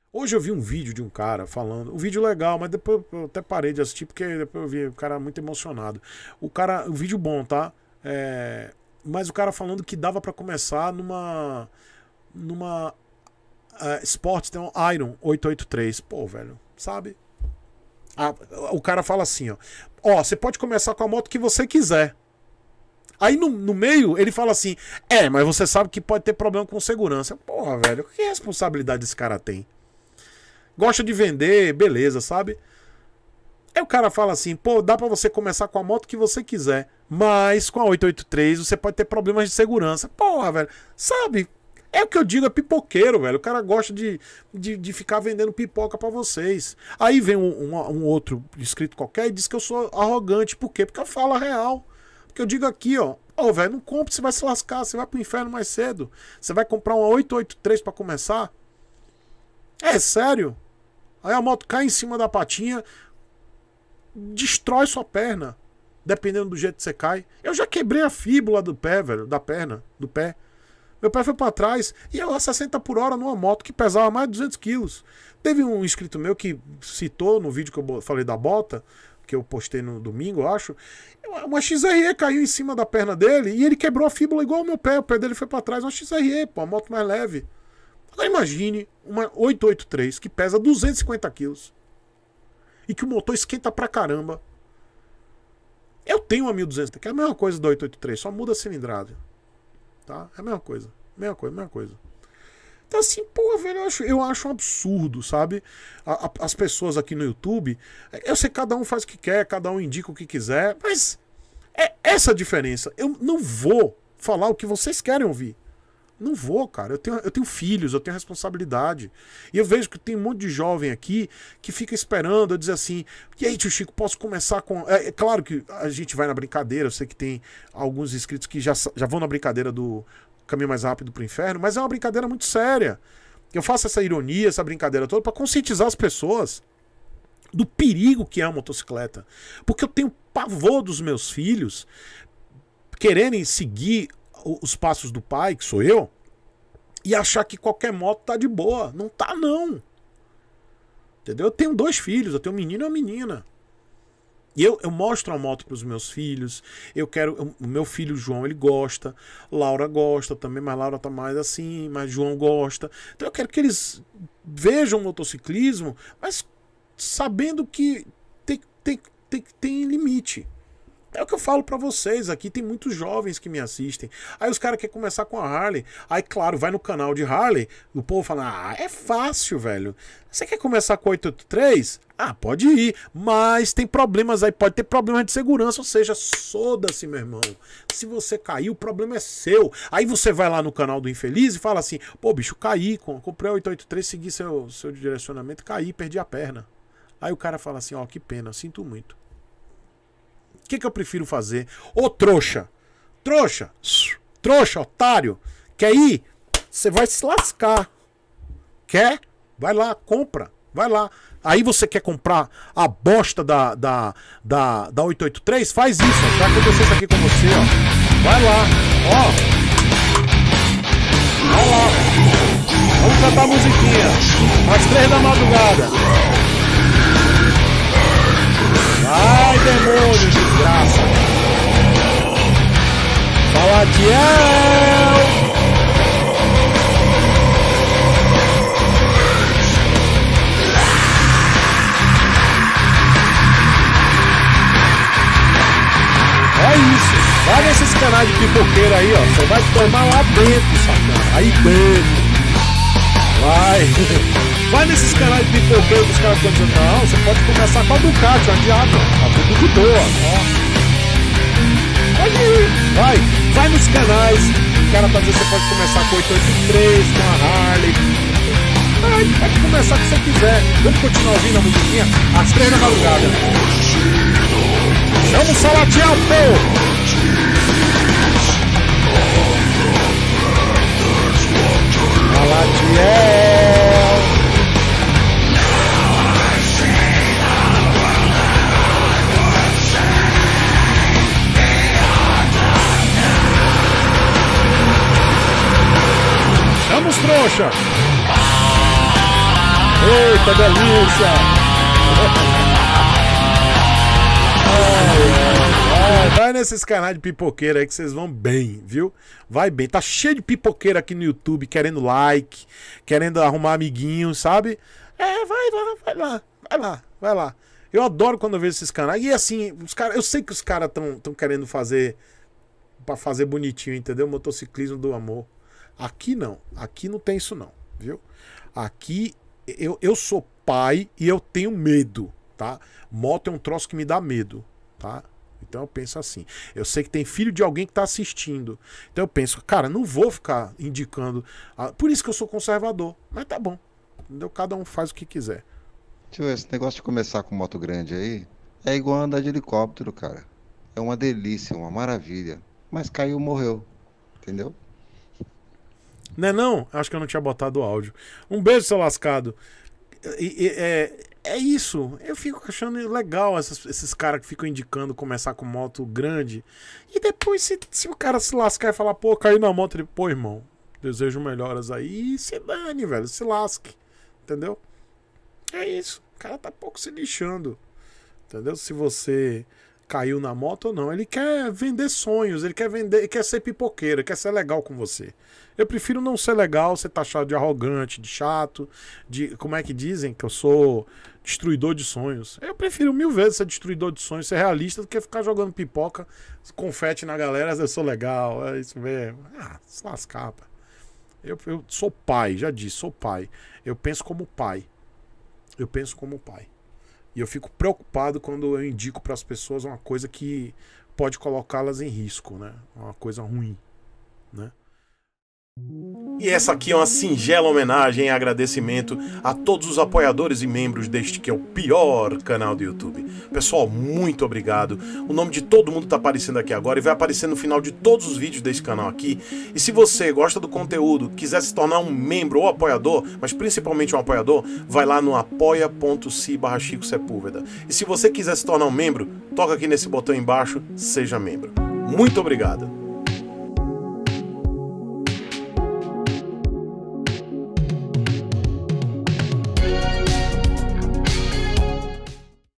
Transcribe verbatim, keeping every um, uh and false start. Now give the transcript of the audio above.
Hoje eu vi um vídeo de um cara falando, um vídeo legal, mas depois eu até parei de assistir porque depois eu vi o cara muito emocionado. O cara, o vídeo bom, tá? É, mas o cara falando que dava pra começar numa numa uh, Sport, tem um Iron oito oito três. Pô, velho, sabe? Ah, o cara fala assim, ó, ó, você pode começar com a moto que você quiser. Aí no, no meio ele fala assim, é, mas você sabe que pode ter problema com segurança. Porra, velho, que responsabilidade esse cara tem? Gosta de vender, beleza, sabe? Aí o cara fala assim, pô, dá pra você começar com a moto que você quiser, mas com a oito oito três você pode ter problemas de segurança. Porra, velho, sabe? É o que eu digo, é pipoqueiro, velho. O cara gosta de, de, de ficar vendendo pipoca pra vocês. Aí vem um, um, um outro inscrito qualquer e diz que eu sou arrogante. Por quê? Porque eu falo a real. Porque eu digo aqui, ó, ó, velho, não compre, você vai se lascar, você vai pro inferno mais cedo. Você vai comprar uma oito oito três pra começar? É sério? Aí a moto cai em cima da patinha, destrói sua perna, dependendo do jeito que você cai. Eu já quebrei a fíbula do pé, velho, da perna, do pé. Meu pé foi pra trás e eu a sessenta por hora numa moto que pesava mais de duzentos quilos. Teve um inscrito meu que citou no vídeo que eu falei da bota, que eu postei no domingo, eu acho, uma X R E caiu em cima da perna dele e ele quebrou a fíbula igual ao meu pé. O pé dele foi pra trás, uma X R E, pô, uma moto mais leve. Agora imagine uma oito oito três que pesa duzentos e cinquenta quilos e que o motor esquenta pra caramba. Eu tenho uma mil e duzentos, que é a mesma coisa da oito oito três, só muda a cilindrada. Tá? É a mesma coisa, mesma coisa, mesma coisa. Então assim, pô, velho, eu acho, eu acho um absurdo, sabe? A, a, as pessoas aqui no YouTube, eu sei que cada um faz o que quer, cada um indica o que quiser, mas é essa a diferença. Eu não vou falar o que vocês querem ouvir. Não vou, cara. Eu tenho, eu tenho filhos, eu tenho responsabilidade. E eu vejo que tem um monte de jovem aqui que fica esperando eu dizer assim, e aí, tio Chico, posso começar com... É, é claro que a gente vai na brincadeira, eu sei que tem alguns inscritos que já, já vão na brincadeira do caminho mais rápido pro inferno, mas é uma brincadeira muito séria. Eu faço essa ironia, essa brincadeira toda para conscientizar as pessoas do perigo que é a motocicleta. Porque eu tenho pavor dos meus filhos quererem seguir os passos do pai, que sou eu, e achar que qualquer moto tá de boa. Não tá, não. Entendeu? Eu tenho dois filhos, eu tenho um menino e uma menina. E eu, eu mostro a moto pros meus filhos. Eu quero... Eu, o meu filho João, ele gosta. Laura gosta também, mas Laura tá mais assim, mas João gosta. Então eu quero que eles vejam o motociclismo, mas sabendo que tem, tem, tem, tem limite. É o que eu falo pra vocês aqui, tem muitos jovens que me assistem. Aí os caras querem começar com a Harley. Aí, claro, vai no canal de Harley, o povo fala, ah, é fácil, velho. Você quer começar com oito oito três? Ah, pode ir. Mas tem problemas aí, pode ter problemas de segurança, ou seja, soda-se, meu irmão. Se você cair, o problema é seu. Aí você vai lá no canal do Infeliz e fala assim, pô, bicho, caí, comprei a oito oito três, segui seu, seu direcionamento, caí, perdi a perna. Aí o cara fala assim, ó, que pena, sinto muito. O que, que eu prefiro fazer? Ô trouxa, trouxa, trouxa, otário, quer ir? Você vai se lascar. Quer? Vai lá, compra, vai lá. Aí você quer comprar a bosta da, da, da, da oito oito três? Faz isso, ó. Já aconteceu isso aqui com você, ó. Vai lá, ó. Vai lá. Vamos cantar a musiquinha. Às três da madrugada. Ai, demônio, desgraça. Fala, Tiel. É isso. Vai nesses canais de pipoqueira aí, ó. Você vai tomar lá dentro, sacana. Aí dentro. Vai. Vai nesses canais de pipoqueiro que os caras estão dizendo, não, você pode começar com a Ducati, a Diabo, tá tudo de boa, ó. Pode ir, vai, vai nos canais, o cara tá dizendo que você pode começar com oito oito três, com a Harley, vai, pode começar o que você quiser. Vamos continuar ouvindo a musiquinha às três da madrugada. Chama o Salatiel, pô! Salatiel! Vamos, trouxa! Eita, delícia! Vai, vai nesses canais de pipoqueira aí que vocês vão bem, viu? Vai bem. Tá cheio de pipoqueira aqui no YouTube, querendo like, querendo arrumar amiguinhos, sabe? É, vai lá, vai lá, vai lá, vai lá. Eu adoro quando eu vejo esses canais. E assim, os cara, eu sei que os caras estão tão querendo fazer pra fazer bonitinho, entendeu? Motociclismo do amor. Aqui não. Aqui não tem isso não, viu? Aqui eu, eu sou pai e eu tenho medo, tá? Moto é um troço que me dá medo, tá? Então eu penso assim. Eu sei que tem filho de alguém que tá assistindo. Então eu penso, cara, não vou ficar indicando. A... Por isso que eu sou conservador. Mas tá bom. Entendeu? Cada um faz o que quiser. Tio, esse negócio de começar com moto grande aí é igual andar de helicóptero, cara. É uma delícia, uma maravilha. Mas caiu, morreu. Entendeu? Né não? Acho que eu não tinha botado o áudio. Um beijo, seu lascado. E, e, é, é isso. Eu fico achando legal essas, esses caras que ficam indicando começar com moto grande. E depois, se, se o cara se lascar e falar, pô, caiu na moto, ele, pô, irmão, desejo melhoras aí. E se dane, velho, se lasque. Entendeu? É isso. O cara tá pouco se lixando. Entendeu? Se você caiu na moto ou não. Ele quer vender sonhos, ele quer vender, ele quer ser pipoqueiro, ele quer ser legal com você. Eu prefiro não ser legal, ser taxado de arrogante, de chato, de. Como é que dizem? Que eu sou destruidor de sonhos. Eu prefiro mil vezes ser destruidor de sonhos, ser realista, do que ficar jogando pipoca, confete na galera, eu sou legal, é isso mesmo. Ah, se lascar, pá. Eu, eu sou pai, já disse, sou pai. Eu penso como pai. Eu penso como pai. E eu fico preocupado quando eu indico para as pessoas uma coisa que pode colocá-las em risco, né? Uma coisa ruim, né? E essa aqui é uma singela homenagem e agradecimento a todos os apoiadores e membros deste que é o pior canal do YouTube. Pessoal, muito obrigado. O nome de todo mundo está aparecendo aqui agora e vai aparecer no final de todos os vídeos desse canal aqui. E se você gosta do conteúdo, quiser se tornar um membro ou apoiador, mas principalmente um apoiador, vai lá no apoia.se barra Chico Sepúlveda. E se você quiser se tornar um membro, toca aqui nesse botão embaixo, seja membro. Muito obrigado.